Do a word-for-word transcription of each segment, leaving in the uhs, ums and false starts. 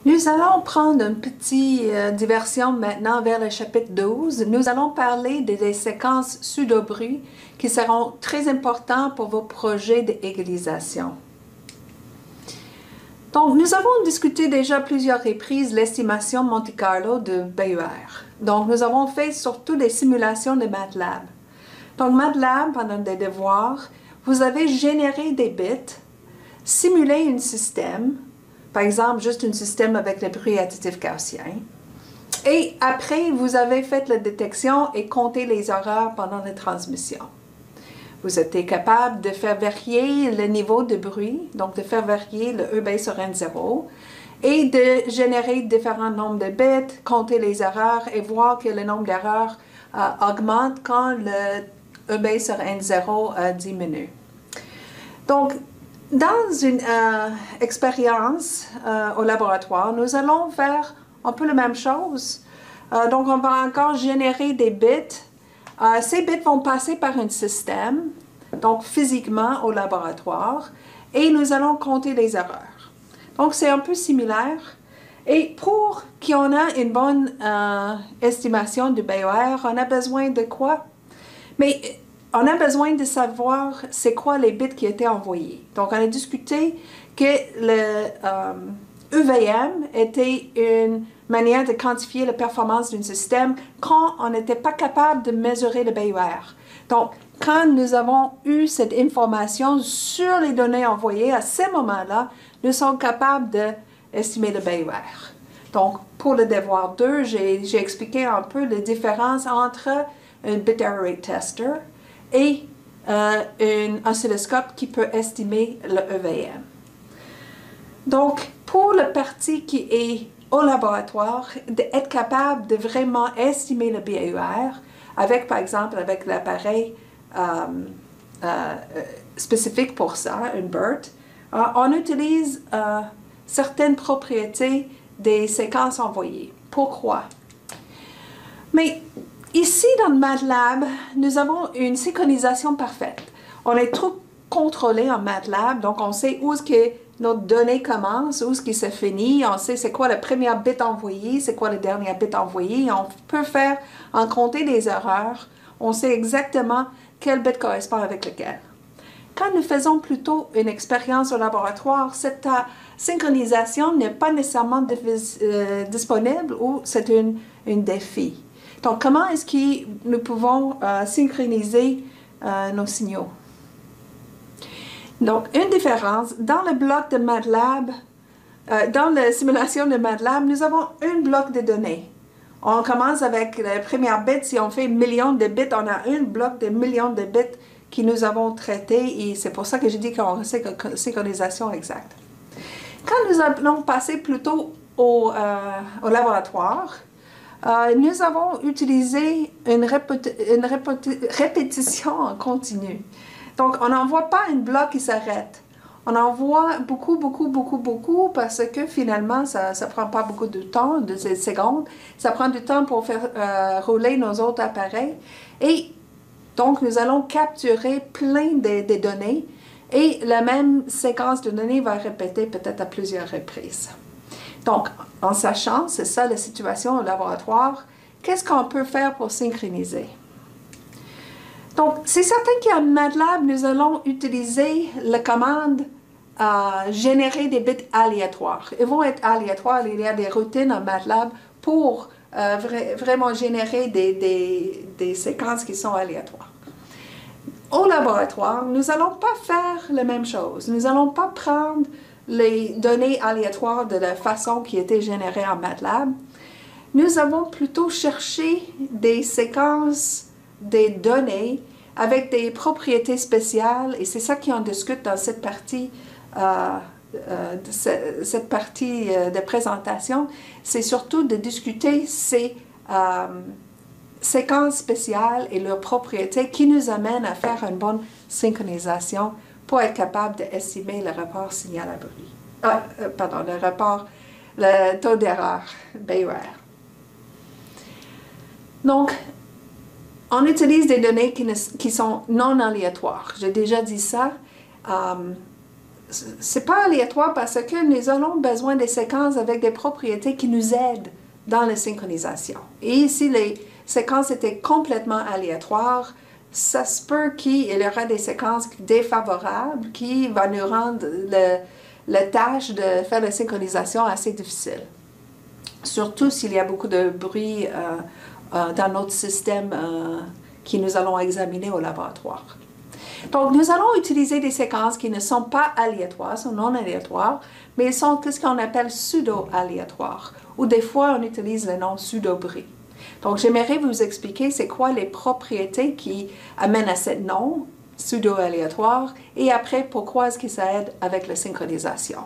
Nous allons prendre une petite euh, diversion maintenant vers le chapitre douze. Nous allons parler des, des séquences pseudo-bruits qui seront très importantes pour vos projets d'égalisation. Donc, nous avons discuté déjà plusieurs reprises l'estimation Monte Carlo de B E R. Donc, nous avons fait surtout des simulations de MATLAB. Donc, MATLAB, pendant des devoirs, vous avez généré des bits, simulé un système, par exemple, juste un système avec le bruit additif gaussien. Et après, vous avez fait la détection et compté les erreurs pendant la transmission. Vous êtes capable de faire varier le niveau de bruit, donc de faire varier le E B sur N zéro, et de générer différents nombres de bits, compter les erreurs et voir que le nombre d'erreurs euh, augmente quand le E B sur N zéro euh, diminue. Donc, dans une euh, expérience euh, au laboratoire, nous allons faire un peu la même chose. Euh, donc, on va encore générer des bits. Euh, ces bits vont passer par un système, donc physiquement au laboratoire, et nous allons compter les erreurs. Donc, c'est un peu similaire. Et pour qu'on ait une bonne euh, estimation du B E R, on a besoin de quoi? Mais on a besoin de savoir c'est quoi les bits qui étaient envoyés. Donc, on a discuté que le euh, E V M était une manière de quantifier la performance d'un système quand on n'était pas capable de mesurer le B E R. Donc, quand nous avons eu cette information sur les données envoyées, à ce moment-là, nous sommes capables d'estimer le B E R. Donc, pour le devoir deux, j'ai expliqué un peu les différences entre un bit error rate tester et euh, un oscilloscope qui peut estimer le E V M. Donc, pour la partie qui est au laboratoire, d'être capable de vraiment estimer le B E R, avec, par exemple, avec l'appareil euh, euh, spécifique pour ça, un BERT, euh, on utilise euh, certaines propriétés des séquences envoyées. Pourquoi? Mais ici, dans le MATLAB, nous avons une synchronisation parfaite. On est trop contrôlé en MATLAB, donc on sait où est-ce que notre donnée commence, où est-ce que ça finit, on sait c'est quoi le premier bit envoyé, c'est quoi le dernier bit envoyé, on peut faire, en compter des erreurs, on sait exactement quel bit correspond avec lequel. Quand nous faisons plutôt une expérience au laboratoire, cette uh, synchronisation n'est pas nécessairement euh, disponible ou c'est un, un défi. Donc, comment est-ce que nous pouvons euh, synchroniser euh, nos signaux? Donc, une différence, dans le bloc de MATLAB, euh, dans la simulation de MATLAB, nous avons un bloc de données. On commence avec le premier bit, si on fait millions de bits, on a un bloc de millions de bits que nous avons traité et c'est pour ça que j'ai dit qu'on sait que synchronisation exacte. Quand nous allons passer plutôt au, euh, au laboratoire, Euh, nous avons utilisé une, répéti une répéti répétition en continu. Donc, on n'envoie pas un bloc qui s'arrête. On envoie beaucoup, beaucoup, beaucoup, beaucoup parce que finalement, ça ne prend pas beaucoup de temps, de secondes. Ça prend du temps pour faire euh, rouler nos autres appareils. Et donc, nous allons capturer plein de, de données et la même séquence de données va répéter peut-être à plusieurs reprises. Donc, en sachant, c'est ça la situation au laboratoire, qu'est-ce qu'on peut faire pour synchroniser? Donc, c'est certain qu'en MATLAB, nous allons utiliser la commande euh, générer des bits aléatoires. Ils vont être aléatoires, il y a des routines en MATLAB pour euh, vra vraiment générer des, des, des séquences qui sont aléatoires. Au laboratoire, nous n'allons pas faire la même chose. Nous n'allons pas prendre les données aléatoires de la façon qui étaient générées en MATLAB. Nous avons plutôt cherché des séquences des données avec des propriétés spéciales et c'est ça qu'on discute dans cette partie, euh, euh, de ce, cette partie euh, de présentation. C'est surtout de discuter ces euh, séquences spéciales et leurs propriétés qui nous amènent à faire une bonne synchronisation pour être capable d'estimer le rapport signal à bruit. Ah, euh, pardon, le rapport, le taux d'erreur, B E R. Donc, on utilise des données qui, ne, qui sont non aléatoires. J'ai déjà dit ça. Um, c'est pas aléatoire parce que nous avons besoin des séquences avec des propriétés qui nous aident dans la synchronisation. Et si les séquences étaient complètement aléatoires, ça se peut qu'il y aura des séquences défavorables qui vont nous rendre le, la tâche de faire la synchronisation assez difficile. Surtout s'il y a beaucoup de bruit euh, euh, dans notre système euh, que nous allons examiner au laboratoire. Donc, nous allons utiliser des séquences qui ne sont pas aléatoires, sont non aléatoires, mais sont ce qu'on appelle pseudo-aléatoires, ou des fois on utilise le nom pseudo-bris. Donc, j'aimerais vous expliquer c'est quoi les propriétés qui amènent à ce nom pseudo-aléatoire et après pourquoi est-ce que ça aide avec la synchronisation.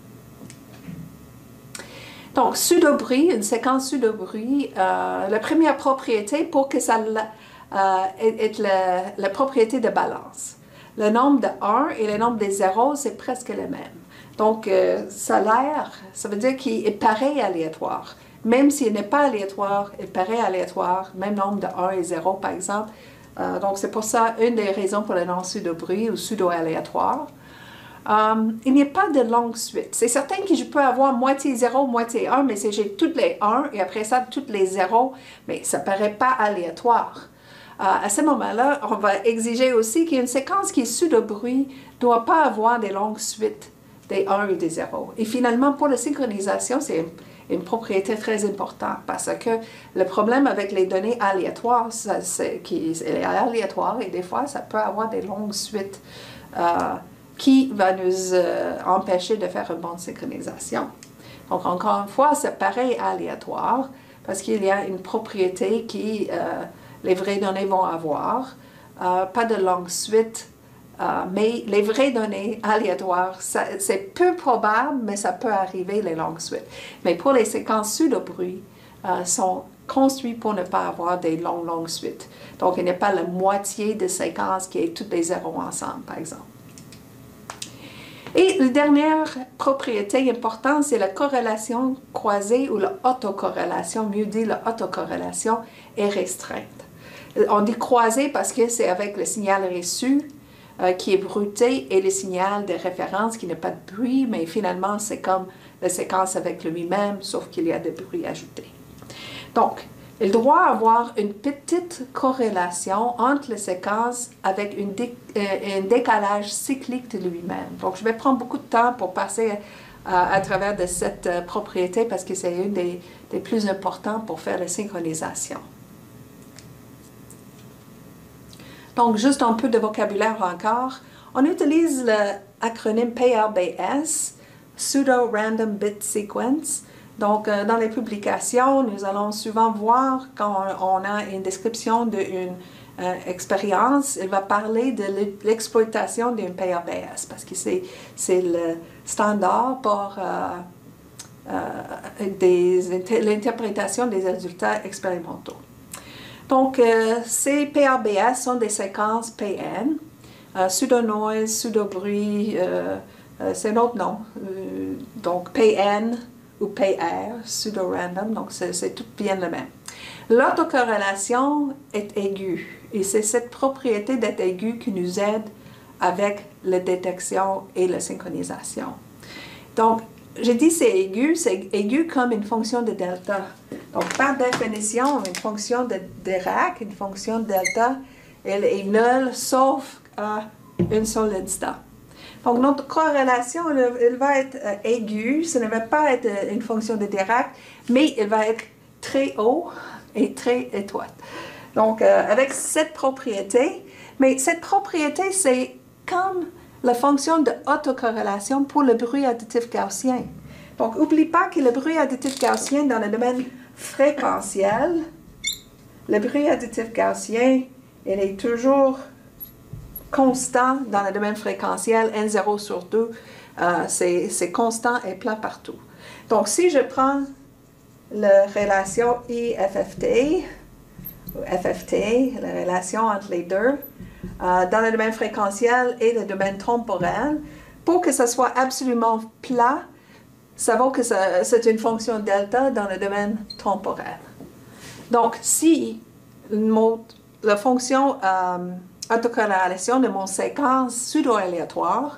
Donc, pseudo-bris, une séquence pseudo-bris, euh, la première propriété pour que ça euh, est la, la propriété de balance. Le nombre de un et le nombre de zéro, c'est presque le même. Donc, euh, ça a l'air, ça veut dire qu'il est pareil aléatoire. Même s'il n'est pas aléatoire, il paraît aléatoire, même nombre de un et zéro par exemple. Euh, donc, c'est pour ça une des raisons pour le nom pseudo-bris ou pseudo-aléatoire. Um, il n'y a pas de longue suite. C'est certain que je peux avoir moitié zéro, moitié un, mais si j'ai toutes les un et après ça, toutes les zéro, mais ça ne paraît pas aléatoire. Uh, à ce moment-là, on va exiger aussi qu'une séquence qui est pseudo-bris ne doit pas avoir des longues suites des un et des zéro. Et finalement, pour la synchronisation, c'est une propriété très importante parce que le problème avec les données aléatoires, c'est qu'elle est aléatoire et des fois, ça peut avoir des longues suites. Uh, qui va nous euh, empêcher de faire une bonne synchronisation. Donc, encore une fois, c'est pareil aléatoire, parce qu'il y a une propriété qui euh, les vraies données vont avoir, euh, pas de longue suite, euh, mais les vraies données aléatoires, c'est peu probable, mais ça peut arriver, les longues suites. Mais pour les séquences pseudo-bruit, euh, sont construites pour ne pas avoir des longues, longues suites. Donc, il n'y a pas la moitié de séquences qui est toutes les zéros ensemble, par exemple. Et la dernière propriété importante, c'est la corrélation croisée ou l'autocorrélation, mieux dit l'autocorrélation est restreinte. On dit croisée parce que c'est avec le signal reçu euh, qui est bruité et le signal de référence qui n'a pas de bruit, mais finalement c'est comme la séquence avec lui-même, sauf qu'il y a des bruits ajoutés. Donc, il doit avoir une petite corrélation entre les séquences avec une dé, euh, un décalage cyclique de lui-même. Donc, je vais prendre beaucoup de temps pour passer euh, à travers de cette euh, propriété parce que c'est une des, des plus importantes pour faire la synchronisation. Donc, juste un peu de vocabulaire encore. On utilise l'acronyme P R B S, Pseudo Random Bit Sequence. Donc, euh, dans les publications, nous allons souvent voir quand on, on a une description d'une euh, expérience, il va parler de l'exploitation d'une P R B S parce que c'est le standard pour euh, euh, l'interprétation des résultats expérimentaux. Donc, euh, ces P R B S sont des séquences P N, euh, pseudo-noise, pseudo-bruit, euh, euh, c'est un autre nom. Euh, donc, P N ou P R, pseudo-random, donc c'est tout bien le même. L'autocorrélation est aiguë et c'est cette propriété d'être aiguë qui nous aide avec la détection et la synchronisation. Donc, j'ai dit c'est aigu, c'est aigu comme une fonction de delta. Donc, par définition, une fonction de Dirac, une fonction de delta, elle est nulle sauf à un seul instant. Donc, notre corrélation, elle, elle va être euh, aiguë, ce ne va pas être euh, une fonction de Dirac, mais elle va être très haut et très étroite. Donc, euh, avec cette propriété, mais cette propriété, c'est comme la fonction de autocorrélation pour le bruit additif gaussien. Donc, n'oublie pas que le bruit additif gaussien dans le domaine fréquentiel, le bruit additif gaussien, il est toujours constant dans le domaine fréquentiel, N zéro sur deux, euh, c'est constant et plat partout. Donc, si je prends la relation I F F T, ou F F T, la relation entre les deux, euh, dans le domaine fréquentiel et le domaine temporel, pour que ça soit absolument plat, ça vaut que c'est une fonction delta dans le domaine temporel. Donc, si mon, la fonction euh, autocorrélation de mon séquence pseudo-aléatoire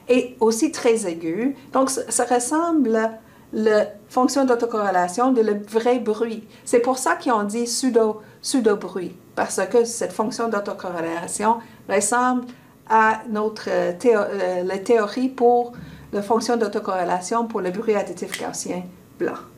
et aussi très aigu. Donc, ça, ça ressemble à la fonction d'autocorrélation de le vrai bruit. C'est pour ça qu'ils ont dit pseudo, pseudo-bruit, parce que cette fonction d'autocorrélation ressemble à notre théo la théorie pour la fonction d'autocorrélation pour le bruit additif gaussien blanc.